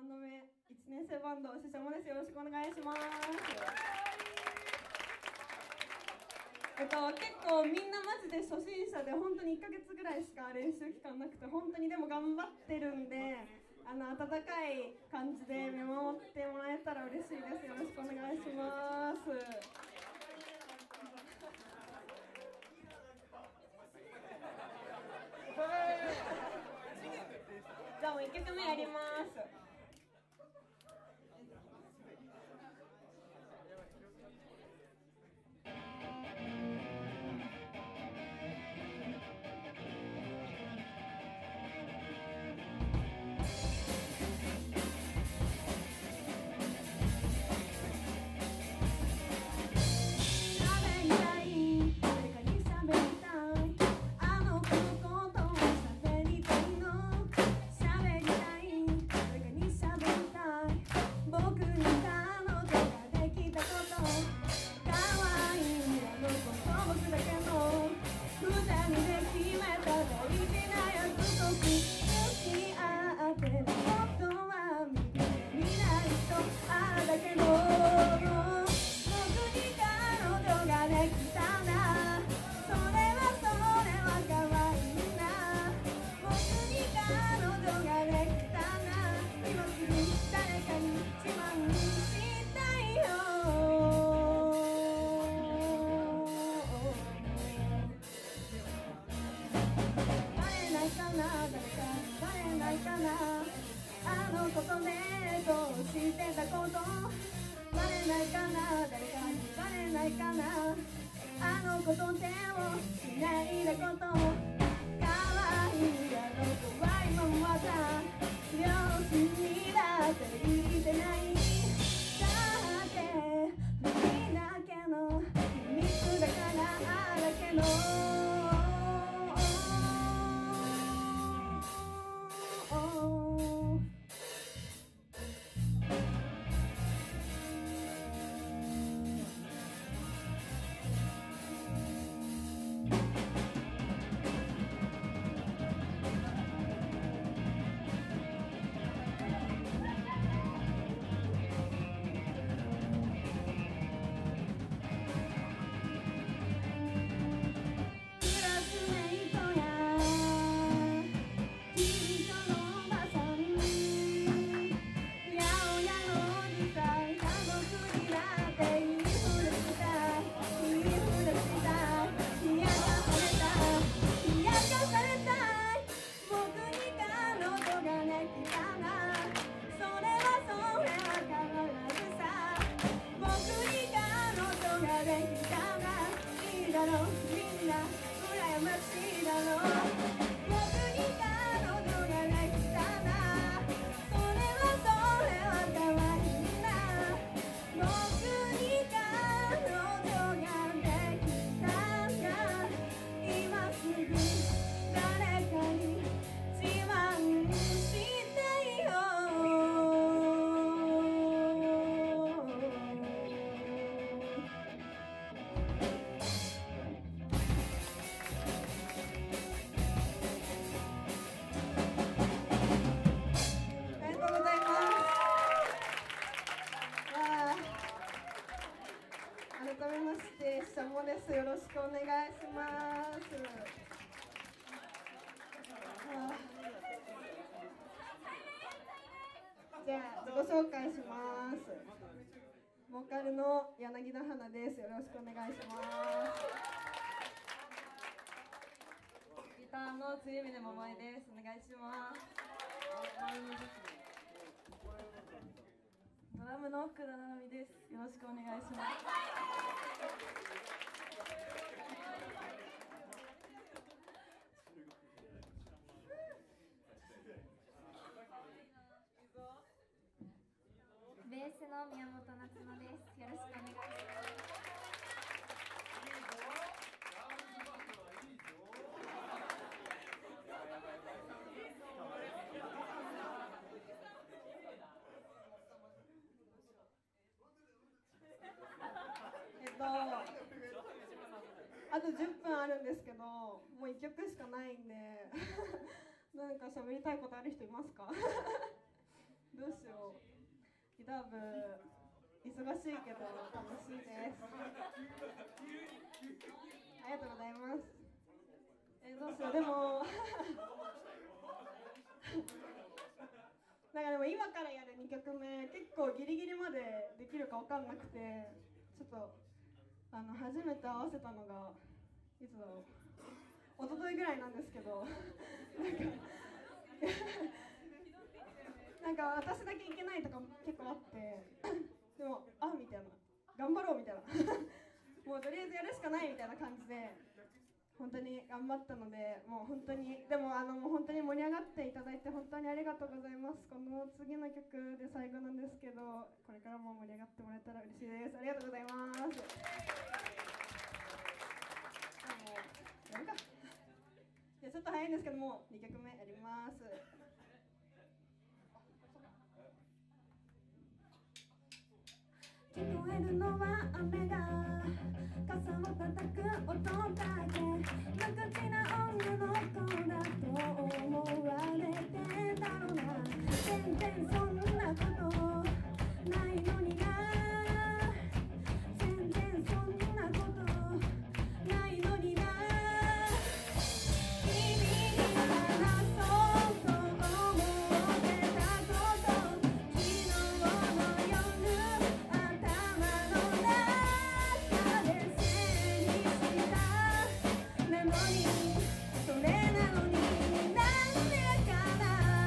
バンド名1年生バンドししゃもです。よろしくお願いします。結構みんなマジで初心者で本当に1ヶ月ぐらいしか練習期間なくて、本当にでも頑張ってるんで、温かい感じで見守ってもらえたら嬉しいです。よろしくお願いします。じゃあもう1曲目やります。よろしくお願いします。じゃあ自己紹介します。ボーカルの柳田花です。よろしくお願いします。ギターのつゆみねももえです。お願いします。ドラムの福田ななみです。よろしくお願いします。 ベースの宮本夏乃です。よろしくお願いします。 あと10分あるんですけど、もう1曲しかないんで何か喋りたいことある人いますか？どうしよギター部忙しいけど楽しいです。ありがとうございます。どうしよう、でもなんかでも今からやる2曲目結構ギリギリまでできるか分かんなくて、ちょっと初めて合わせたのがいつだろう、一昨日ぐらいなんですけどなんか私だけいけないとか結構あってでもみたいな、頑張ろうみたいなもうとりあえずやるしかないみたいな感じで本当に頑張ったので、もう本当にでももう本当に盛り上がっていただいて本当にありがとうございます。この次の曲で最後なんですけど、これからも盛り上がってもらえたら嬉しいです。ありがとうございます。やるか。じゃあちょっと早いんですけども2曲目やります。聞こえるのは雨が傘を叩く音だけ、無口な女の子だと思われてんだろうな。全然そんなことないのにな、全然そんなことないのにな。君に話そうと思ってたこと、昨日の夜頭の中で整理したメモリー、それなのになんでかな。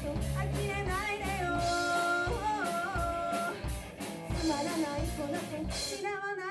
呆れないでよつまらない子だと失わない